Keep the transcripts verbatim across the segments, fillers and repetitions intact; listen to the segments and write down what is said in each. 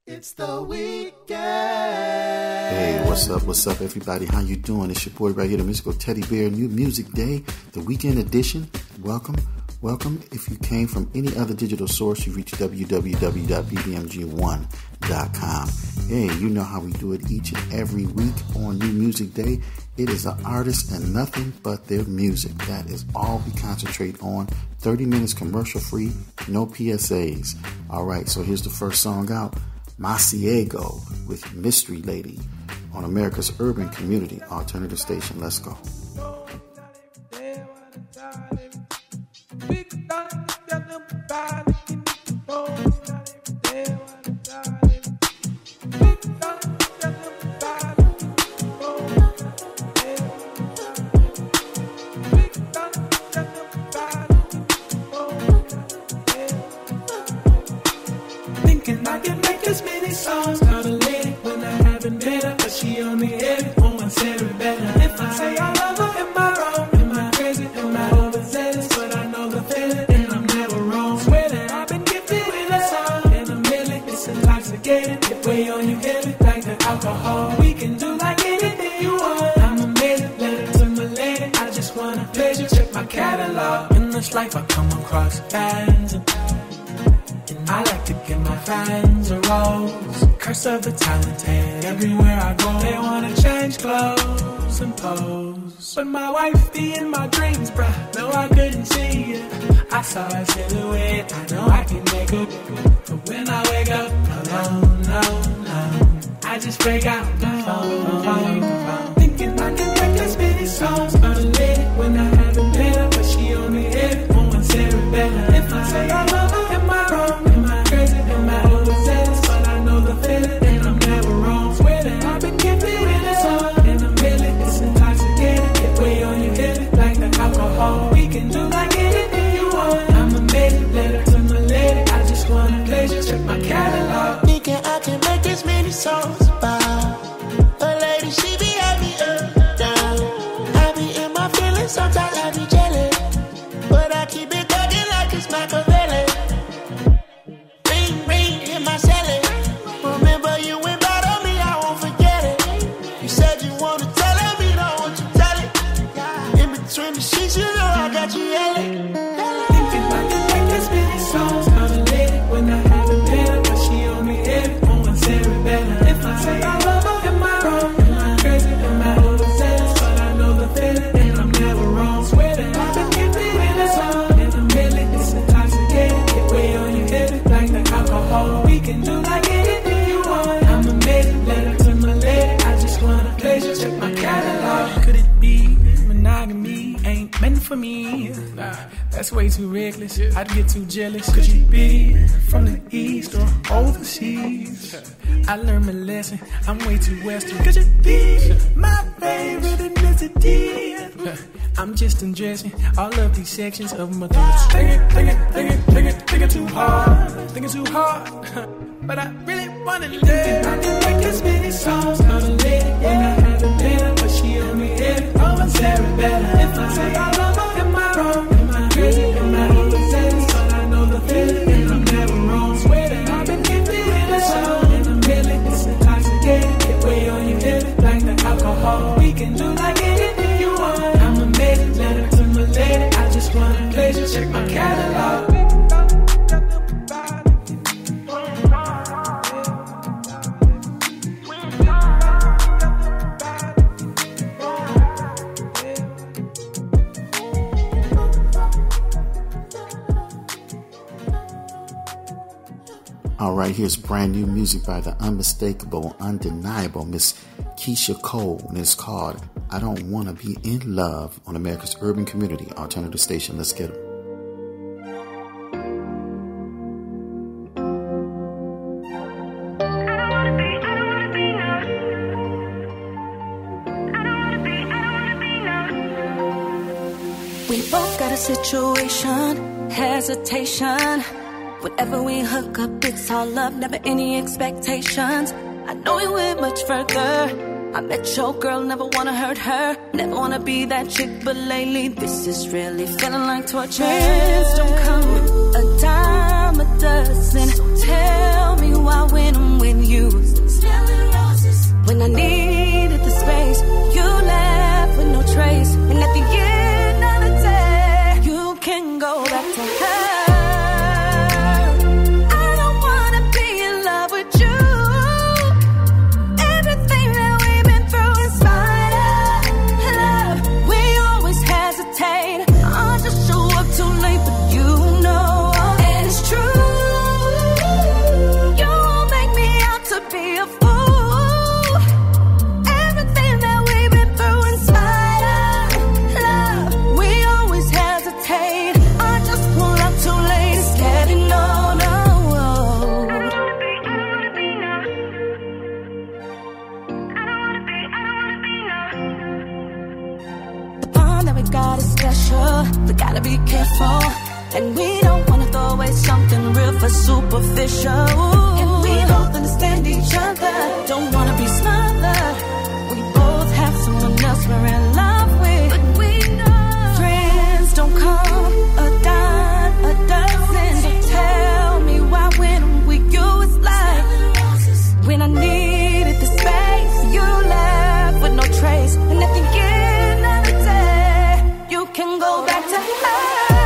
It's the weekend. Hey, what's up? What's up, everybody? How you doing? It's your boy right here, the musical Teddy Bear. New Music Day, the weekend edition. Welcome, welcome. If you came from any other digital source, you reach w w w dot b b m g one dot com. Hey, you know how we do it each and every week on New Music Day. It is an artist and nothing but their music. That is all we concentrate on. thirty minutes commercial free, no P S As. All right, so here's the first song out. Masiego with Mystery Lady on America's Urban Community Alternative Station. Let's go. Thinking I can make as many songs, call a lady when I haven't met her, but she only hit it on one cerebellum. If I say I love her, am I wrong? Am I crazy? Am I overzealous? But I know the feeling, and I'm never wrong. Swear that I've been gifted with a song, and a million, it's intoxicating. If way on you hit it, like the alcohol, we can do like anything you want. I'm amazing, let it to my lady. I just wanna pleasure, check my catalog. In this life, I come across fans and I like to give my fans a rose. Curse of the talented. Everywhere I go, they wanna change clothes and pose. But my wife be in my dreams, bruh. No, I couldn't see it. I saw a silhouette. I know I can make it. But when I wake up alone, no, no, I just break out my phone, phone, phone. Thinking I can make as many songs about a lady when I haven't met her, but she only hit it on one cerebellum. If I say I love her, am I wrong? Am I overzealous? But I know the feeling, and I'm never wrong. Swear that I've been gifted with a song, and a million, it's intoxicating. Get way on you, hit it like the alcohol. We can do like anything you want. I'm amazing, let her to my lady. I just wanna pleasure, check my catalog. Thinking I can make as many songs about a lady, she be happy up, down. I be in my feelings, sometimes I be jealous, but I keep it thugging like it's Machiavelli. My celly. Remember you went bad on me, I won't forget it. You said you wanna tell it, me don't want you tell it. In between the sheets, you know I got you yelling. Thinking I can make as many songs about a lady when I haven't met her, but she only hit it on one cerebellum. If I say I love her, am I wrong? Am I crazy? Am I overzealous? But I know the feeling, and I'm never wrong. Swear that I've been gifted with a song, and a million, it's intoxicating. Get way on you, hit it like the alcohol. We can do like anything you want. I'm amazing, let her to my lady. I just wanna pleasure, check my catalog. Could it be monogamy ain't meant for me? Nah, that's way too reckless. I'd get too jealous. Could you be from the east or overseas? I learned my lesson. I'm way too western. Could you be my favorite ethnicity? I'm just undressing all of these sections of my thoughts. Thinking, thinking, thinking, thinking, thinking too hard, thinking too hard. But I really wanna live. I can make as many songs about a lady when I haven't met her, but she only hit it on one cerebellum. If I say I love her, am I wrong? Am I crazy? Am I overzealous? But I know the feeling, and I'm never wrong. Swear that I've been gifted with a song, and a million, it's intoxicating. Get way on you, hit it like the alcohol. We can do like anything you want. I'm amazing, let her to my lady. I just wanna pleasure, check my catalog. All right, here's brand new music by the unmistakable, undeniable Miss Keisha Cole, and it's called I Don't Want to Be in Love on America's Urban Community Alternative Station. Let's get it. We both got a situation, hesitation. Whenever we hook up, it's all love, never any expectations. I know we went much further. I met your girl, never wanna hurt her, never wanna be that chick, but lately this is really feeling like torture. Friends don't come a dime a dozen, so tell me why when I'm with gotta be careful. And we don't wanna throw away something real for superficial. And we both understand each other, don't wanna be smothered. We both have someone else we're in love with, but we know friends don't come a dime a dozen. So tell me why when I'm with you it's like when I needed the space, you left with no trace. And at the end of the day, you can go back to her.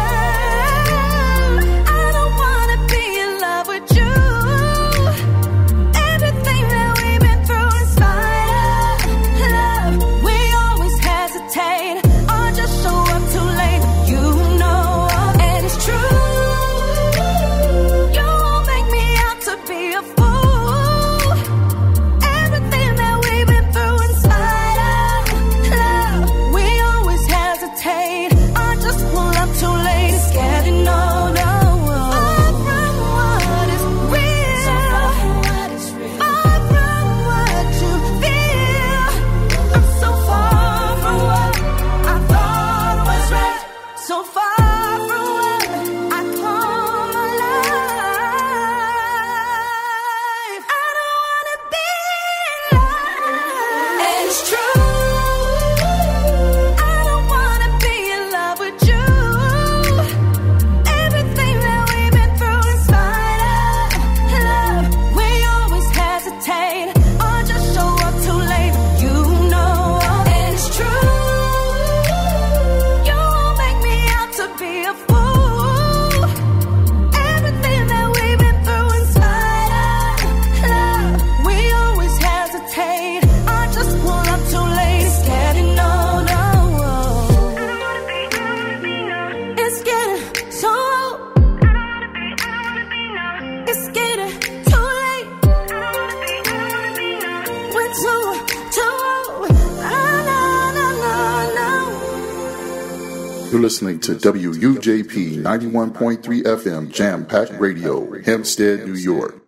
You're listening to W U J P ninety-one point three F M Jam Pack Radio, Hempstead, New York.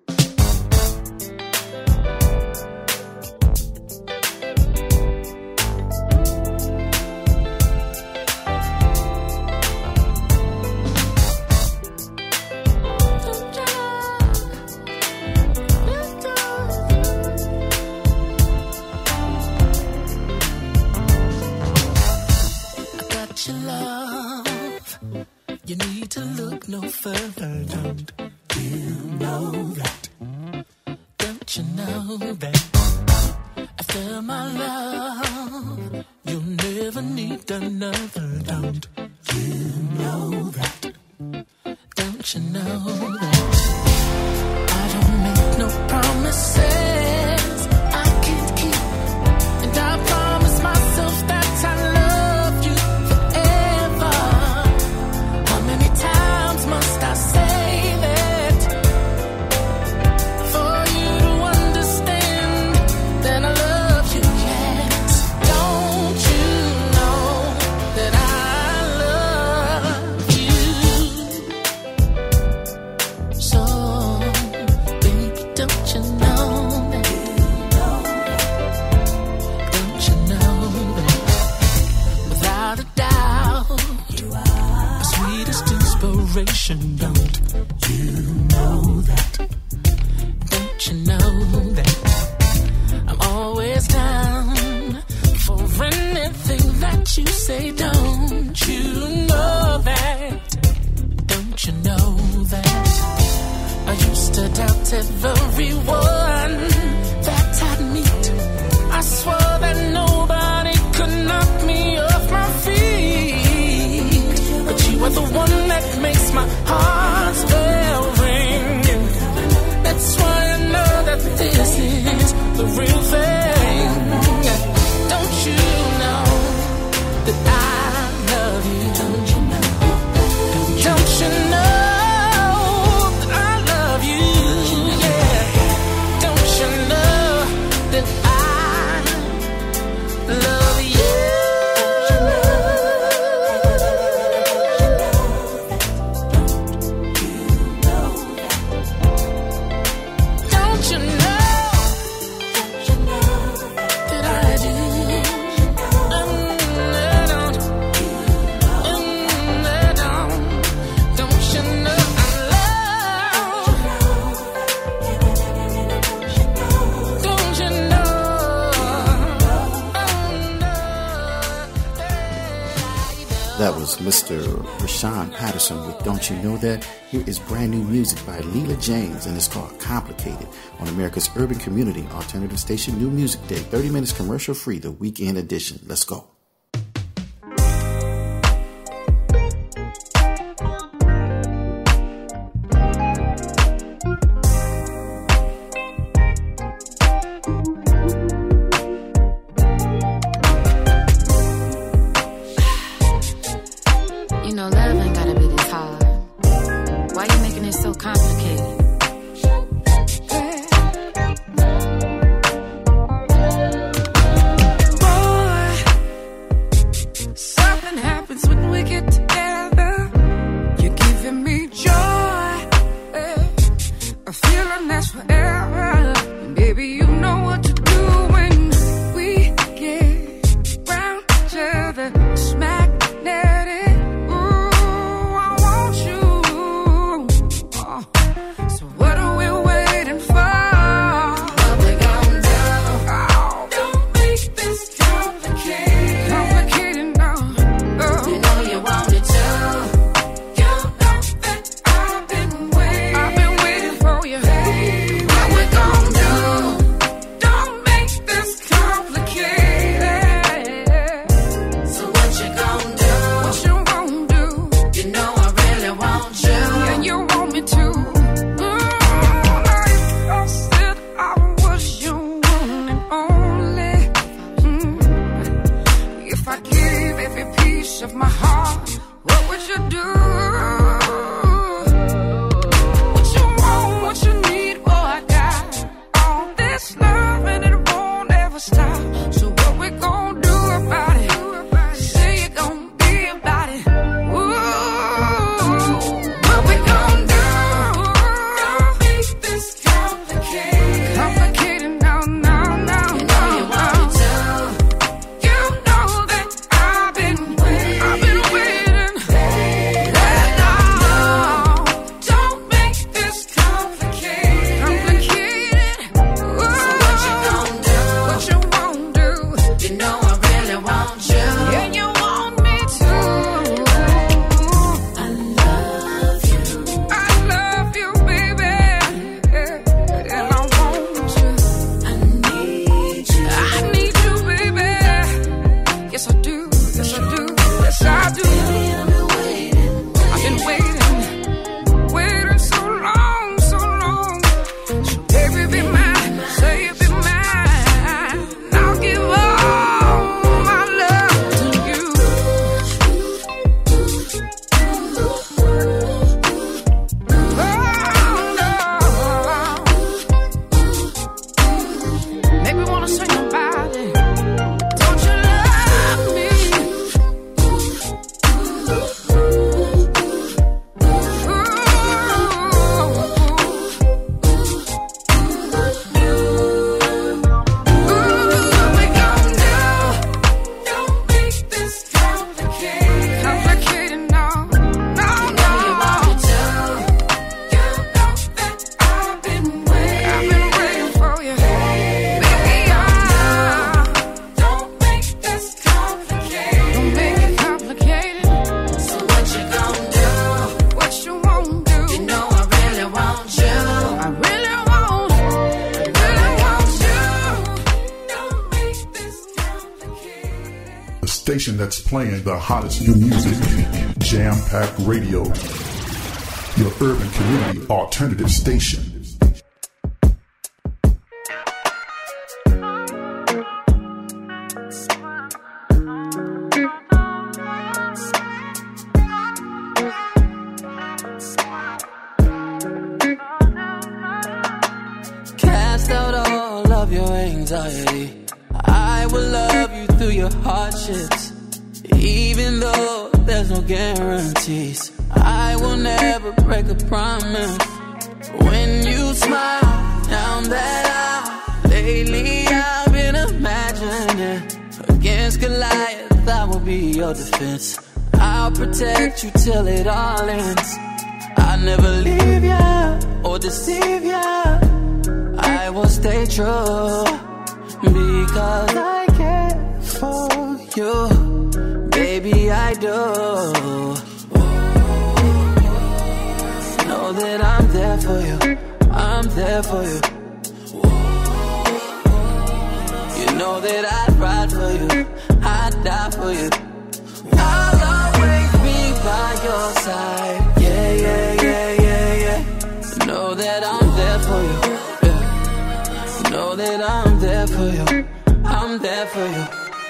Don't you know? That was Mister Rashawn Patterson with Don't You Know That? Here is brand new music by Leela James, and it's called Complicated on America's Urban Community Alternative Station New Music Day. thirty minutes commercial free, the weekend edition. Let's go. That's playing the hottest new music, Jam Pack Radio, your urban community alternative station. Cast out all of your anxiety. I will love you through your hardships. Even though there's no guarantees, I will never break a promise. When you smile down that aisle, lately I've been imagining against Goliath, I will be your defense. I'll protect you till it all ends. I'll never leave ya or deceive ya. I will stay true because I care for you. Baby, baby, I do. Know that I'm there for you, I'm there for you. You know that I'd ride for you, I'd die for you. I'll always be by your side. Yeah, yeah, yeah, yeah, yeah. Know that I'm there for you. Yeah. Know that I'm there for you, I'm there for you.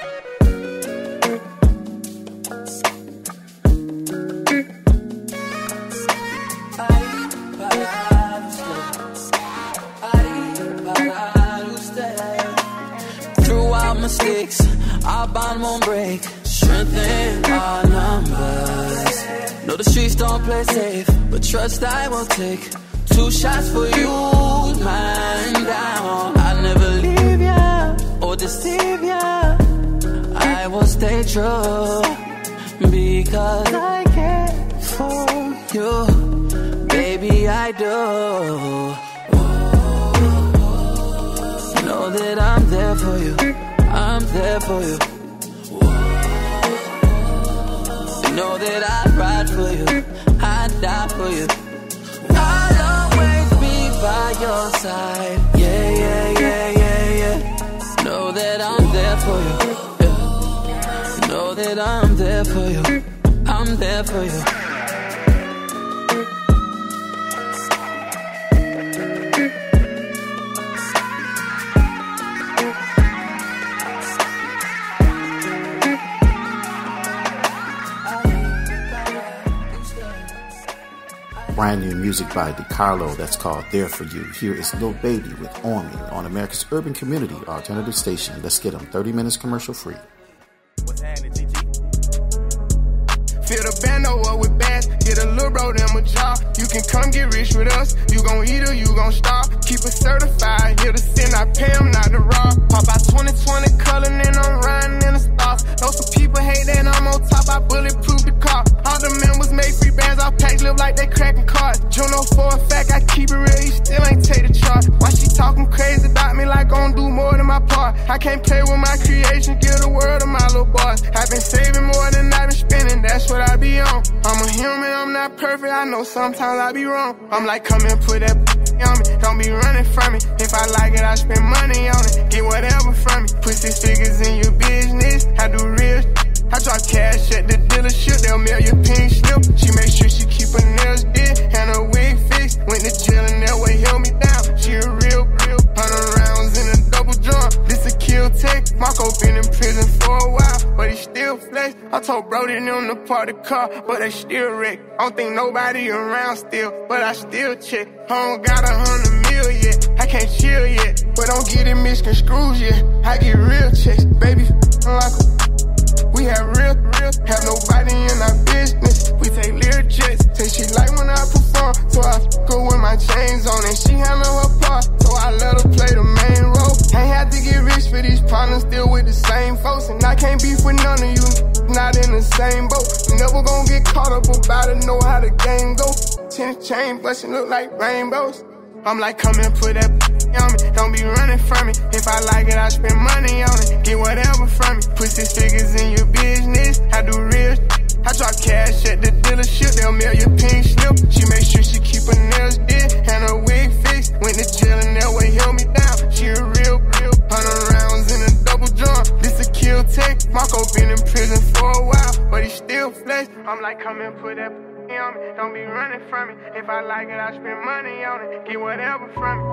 Mistakes, our bond won't break. Strengthen our numbers. Know the streets don't play safe, but trust I will take. Two shots for you, man down. I'll never leave ya or deceive ya. I will stay true because I care for you, baby. I do. Know that I'm there for you, I'm there for you. You know that I'd ride for you, I'd die for you. I'll always be by your side. Yeah, yeah, yeah, yeah, yeah. Know that I'm there for you. Yeah. Know that I'm there for you, I'm there for you. Brand new music by DiCarlo that's called There For You. Here is Lil Baby with On Me on America's Urban Community Alternative Station. Let's get them thirty minutes commercial free. What's happening, G G? Fill the bando up with bass, get a little bro them a job. You can come get rich with us, you gon' eat or you gon' starve. Keep it certified, here to sin, I pay them not to rob. Pop out twenty twenty color, and I'm riding in the stars. Know some people hate that I'm on top, I bulletproof the car. All the members make free bands, all packs live like they cracking cards. Juno for a fact, I keep it real, you still ain't take the charge. Why she talking crazy about me like gon' do more than my part? I can't play with my creation, give the world to my little boys. I've been saving more than I've been spending, that's what I be on. I'm a human, I'm not perfect, I know sometimes I be wrong. I'm like, come and put that on me, don't be running from me. If I like it, I spend money on it, get whatever from me. Put six figures in your business, I do real I drop cash at the dealership, they'll mail you pink slip. She make sure she keep her nails did and her wig fixed. Went to jail and that way held me down. She a real, real hundred rounds in a double drum. This a kill tech. Marco been in prison for a while, but he still flex. I told Brody them to park the car, but they still wreck. I don't think nobody around still, but I still check. I don't got a hundred mil yet, I can't chill yet, but don't get it misconstrued yet. I get real checks, baby, like a we have real, real, have nobody in our business. We take lyric jets, say she like when I perform, so I fuck her with my chains on and she handle her part, so I let her play the main role. Ain't had to get rich for these partners, still with the same folks, and I can't beef with none of you, not in the same boat. Never gonna get caught up about it, know how the game go. Ten chain bustin' look like rainbows. I'm like, come and put that on me, don't be running from me. If I like it, I spend money on it, get whatever from me. Put six figures in your business, I do real I drop cash at the dealership, they'll mail you pink slip. She make sure she keep her nails did and her wig fixed. Went to jail and that way held me down. She a real, real hundred rounds in a double drum. This a kill tech. Marco been in prison for a while, but he still flex. I'm like, come and put that on me, don't be running from me. If I like it, I spend money on it, get whatever from me.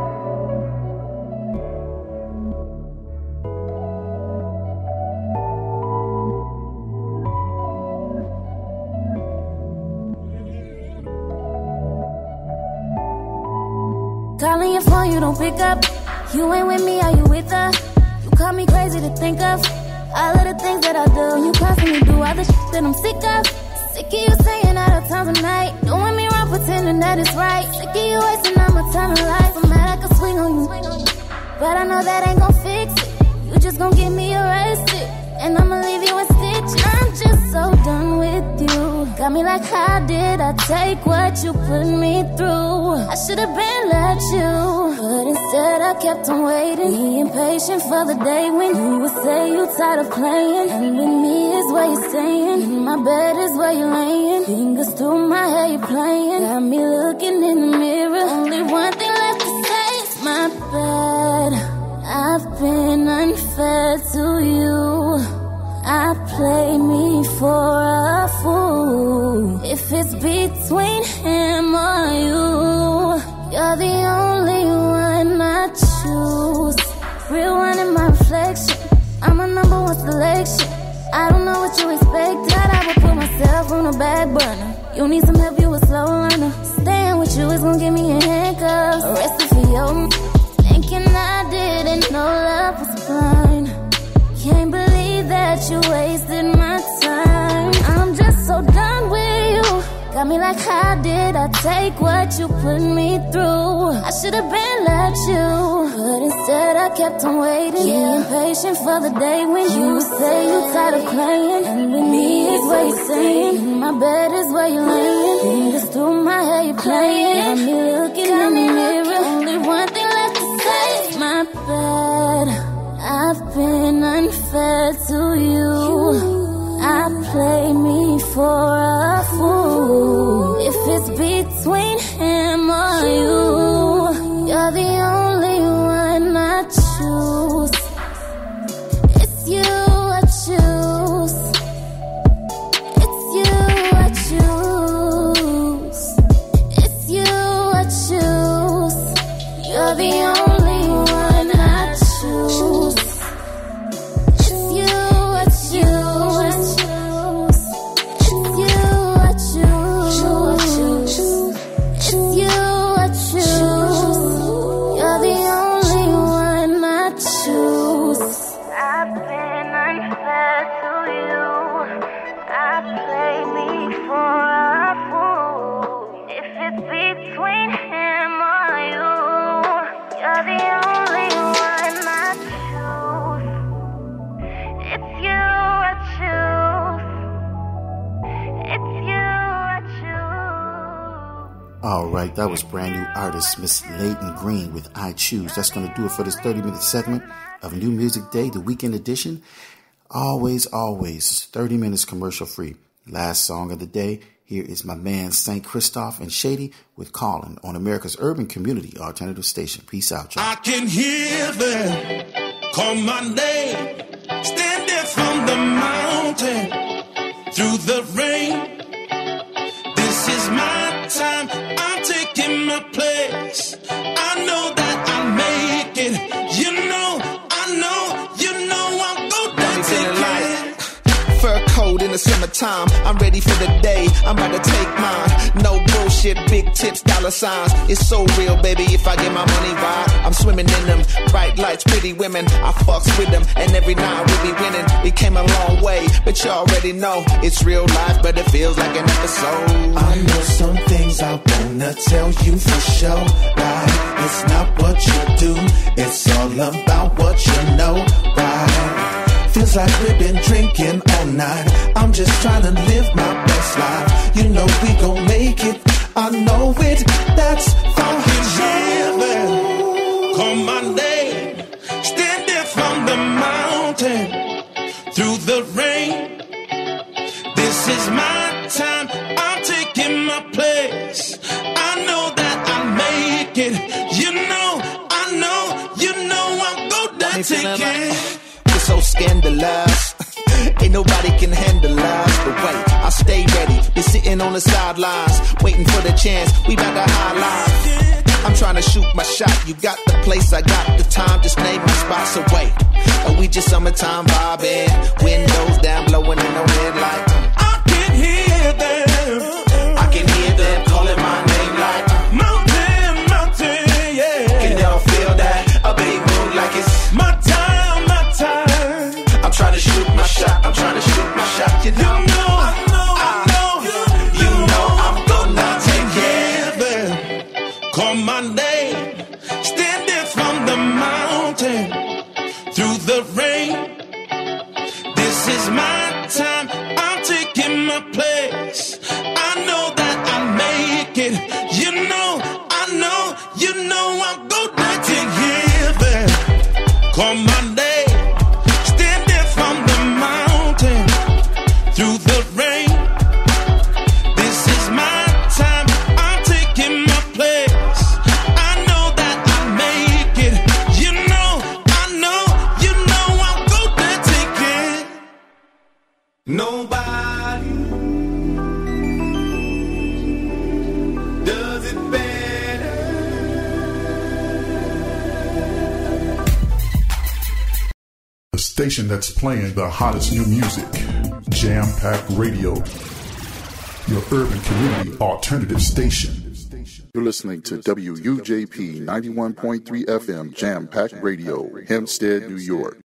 Calling your phone, you don't pick up. You ain't with me, are you with her? You call me crazy to think of all of the things that I do. You constantly do all the shit that I'm sick of. Sick of you saying all the times of night, doing me wrong, pretending that it's right. Sick of you wasting all my time in life. I'm mad I can swing on you, but I know that ain't gon' fix it. You just gon' get me arrested. and I'ma leave you a stitch. I'm just so done with you. Got me like, how did I take what you put me through? I should've been let you, but instead I kept on waiting. Be impatient for the day when you would say you tired of playing, and with me is where you're staying, in my bed is where you're laying. Fingers through my hair you're playing, got me looking in the mirror. Only one thing left to say is my bad. I've been unfair to you. I play me for a fool. If it's between him or you, you're the only one I choose. Real one in my reflection, I'm a number one selection. I don't know what you expect, that I would put myself on the back burner. You need some help, you a slow learner. Staying with you is gonna get me in handcuffs. Arrested for your thinking I didn't know love was blind. Can't believe that you wasted my time. I'm just so done with you. Got me like, how did I take what you put me through? I should've been let you, but instead I kept on waiting. Being impatient for the day when you would say you tired of playing, and with me is where you're staying, in my bed is where you're laying. Fingers through my hair you're playing, got me looking in the mirror. Only one thing left to say is my bad. I've been unfair to you. I play me for a fool. If it's between him or you, you're the only one I choose. It's you I choose. It's you I choose. It's you I choose. You're the only one I choose. It's you I choose. All right, that was brand new artist Miss Layton Green with I Choose. That's going to do it for this thirty minute segment of New Music Day, the weekend edition. Always, always thirty minutes commercial free. Last song of the day. Here is my man Saint Christophe and Shady with Callin' on America's Urban Community Alternative Station. Peace out, y'all. I can hear them call my name, standing from the mountain through the rain. This is my time, I'm taking my place. I know that I'll make it. You know, I know, you know I'm gonna take it. Fur coat in the summertime, I'm ready for the day, I'm about to take mine. No bullshit, big tips, dollar signs. It's so real, baby, if I get my money right. I'm swimming in them, bright lights, pretty women. I fucks with them, and every night we be winning. It came a long way, but you already know it's real life, but it feels like an episode. I know some things I wanna tell you for sure, right? It's not what you do, it's all about what you know, right? Feels like we've been drinking all night. I'm just trying to live my best life. You know we gon' make it, I know it, that's fine. Heaven, call my name, standing from the mountain through the rain. This is my time, I'm taking my place. I know that I'll make it. You know, I know, you know I'm gonna take it. So scandalous, ain't nobody can handle us. But wait, I stay ready, been sitting on the sidelines, waiting for the chance, we bout to highlight. I'm trying to shoot my shot, you got the place, I got the time, just name my spots away. Are we just summertime vibing, windows down, blowing in no headlight. I can hear them, I can hear them calling my name like mountain, mountain, yeah. Can y'all feel that? A big mood like it's my time, my time. I'm trying to shoot my shot, I'm trying to shoot my shot, you know, you know, I know, I know, you, you know I'm gonna take it. Heaven, call my name, standing from the mountain through the rain. This is my time. I'm taking my place. I know that I'll make it. You know, I know, you know I'm going to heaven. Call my name, standing from the mountain through the rain. This is my time. I'm taking my place. I know that I'll make it. You know, I know, you know I'm going to take it. Nobody does it better. The station that's playing the hottest new music, Jam Pack Radio, your urban community alternative station. You're listening to W U J P ninety-one point three F M Jam Pack Radio, Hempstead, New York.